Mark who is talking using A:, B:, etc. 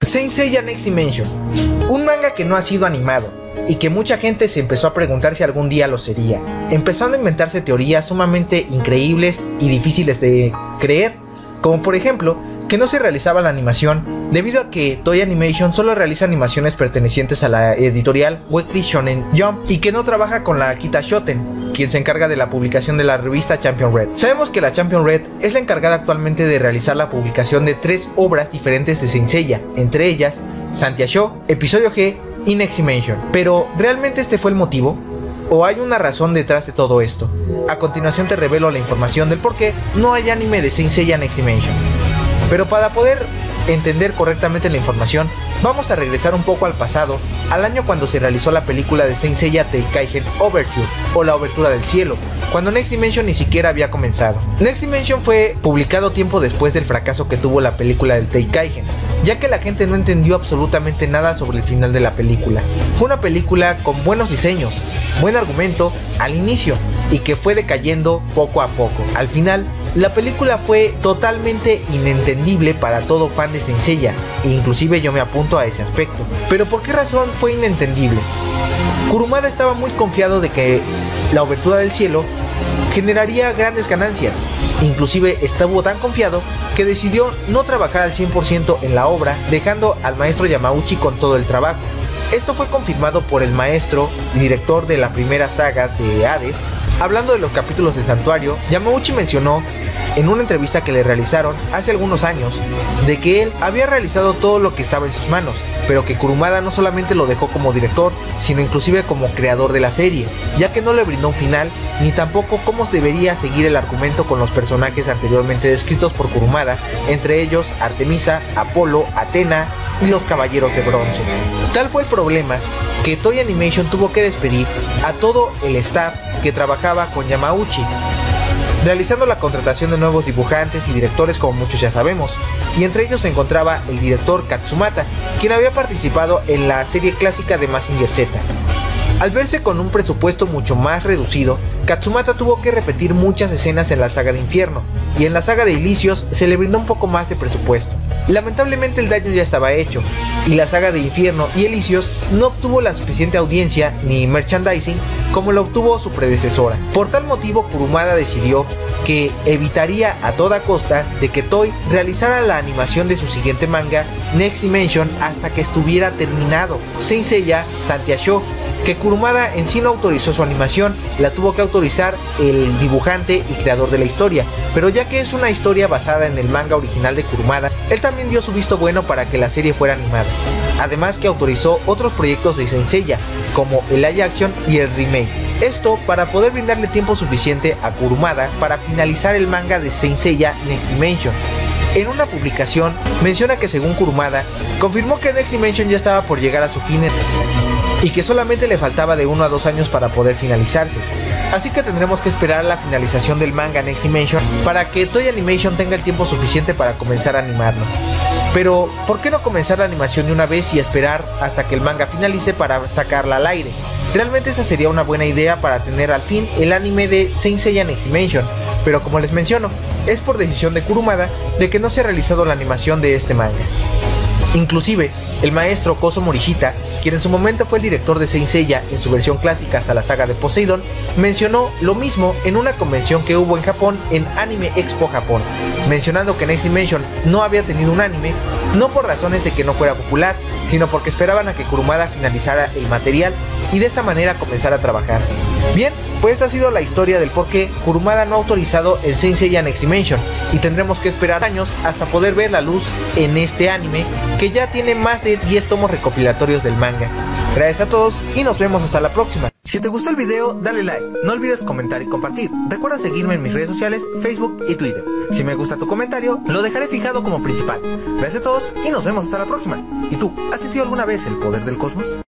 A: Saint Seiya Next Dimension, un manga que no ha sido animado y que mucha gente se empezó a preguntar si algún día lo sería, empezando a inventarse teorías sumamente increíbles y difíciles de creer, como por ejemplo que no se realizaba la animación debido a que Toei Animation solo realiza animaciones pertenecientes a la editorial Weekly Shonen Jump y que no trabaja con la Akita Shoten, quien se encarga de la publicación de la revista Champion Red. Sabemos que la Champion Red es la encargada actualmente de realizar la publicación de 3 obras diferentes de Saint Seiya, entre ellas Saint-Seiya, Episodio G y Next Dimension. Pero ¿realmente este fue el motivo? ¿O hay una razón detrás de todo esto? A continuación te revelo la información del por qué no hay anime de Saint Seiya Next Dimension. Pero para poder entender correctamente la información, vamos a regresar un poco al pasado, al año cuando se realizó la película de Saint Seiya Teikaigen Overture, o la Obertura del Cielo, cuando Next Dimension ni siquiera había comenzado. Next Dimension fue publicado tiempo después del fracaso que tuvo la película del Teikaigen, ya que la gente no entendió absolutamente nada sobre el final de la película. Fue una película con buenos diseños, buen argumento al inicio, y que fue decayendo poco a poco. Al final, la película fue totalmente inentendible para todo fan de Saint Seiya, e inclusive yo me apunto a ese aspecto. Pero ¿por qué razón fue inentendible? Kurumada estaba muy confiado de que la Obertura del Cielo generaría grandes ganancias. Inclusive estuvo tan confiado que decidió no trabajar al 100% en la obra, dejando al maestro Yamauchi con todo el trabajo. Esto fue confirmado por el maestro y director de la primera saga de Hades. Hablando de los capítulos del santuario, Yamauchi mencionó en una entrevista que le realizaron hace algunos años de que él había realizado todo lo que estaba en sus manos, pero que Kurumada no solamente lo dejó como director, sino inclusive como creador de la serie, ya que no le brindó un final, ni tampoco cómo se debería seguir el argumento con los personajes anteriormente descritos por Kurumada, entre ellos Artemisa, Apolo, Atena y los Caballeros de Bronce. Tal fue el problema que Toei Animation tuvo que despedir a todo el staff que trabajaba con Yamauchi, realizando la contratación de nuevos dibujantes y directores, como muchos ya sabemos, y entre ellos se encontraba el director Katsumata, quien había participado en la serie clásica de Mazinger Z. Al verse con un presupuesto mucho más reducido, Katsumata tuvo que repetir muchas escenas en la saga de Infierno, y en la saga de Ilicios se le brindó un poco más de presupuesto. Lamentablemente el daño ya estaba hecho, y la saga de Infierno y Ilicios no obtuvo la suficiente audiencia ni merchandising como lo obtuvo su predecesora. Por tal motivo, Kurumada decidió que evitaría a toda costa de que Toei realizara la animación de su siguiente manga, Next Dimension, hasta que estuviera terminado. Saint Seiya Saint-Seiya, que Kurumada en sí no autorizó su animación, la tuvo que autorizar el dibujante y creador de la historia, pero ya que es una historia basada en el manga original de Kurumada, él también dio su visto bueno para que la serie fuera animada. Además que autorizó otros proyectos de Saint Seiya, como el live action y el remake. Esto para poder brindarle tiempo suficiente a Kurumada para finalizar el manga de Saint Seiya Next Dimension. En una publicación menciona que según Kurumada, confirmó que Next Dimension ya estaba por llegar a su fin y que solamente le faltaba de 1 a 2 años para poder finalizarse. Así que tendremos que esperar la finalización del manga Next Dimension para que Toei Animation tenga el tiempo suficiente para comenzar a animarlo. Pero, ¿por qué no comenzar la animación de una vez y esperar hasta que el manga finalice para sacarla al aire? Realmente esa sería una buena idea para tener al fin el anime de Saint Seiya Next Dimension, pero como les menciono, es por decisión de Kurumada de que no se ha realizado la animación de este manga. Inclusive, el maestro Kozo Morishita, quien en su momento fue el director de Saint Seiya en su versión clásica hasta la saga de Poseidon, mencionó lo mismo en una convención que hubo en Japón en Anime Expo Japón, mencionando que Next Dimension no había tenido un anime, no por razones de que no fuera popular, sino porque esperaban a que Kurumada finalizara el material y de esta manera comenzar a trabajar. Bien, pues esta ha sido la historia del por qué Kurumada no ha autorizado el Saint Seiya Next Dimension, y tendremos que esperar años hasta poder ver la luz en este anime que ya tiene más de 10 tomos recopilatorios del manga. Gracias a todos y nos vemos hasta la próxima. Si te gustó el video, dale like, no olvides comentar y compartir. Recuerda seguirme en mis redes sociales, Facebook y Twitter. Si me gusta tu comentario, lo dejaré fijado como principal. Gracias a todos y nos vemos hasta la próxima. ¿Y tú, has sentido alguna vez el poder del cosmos?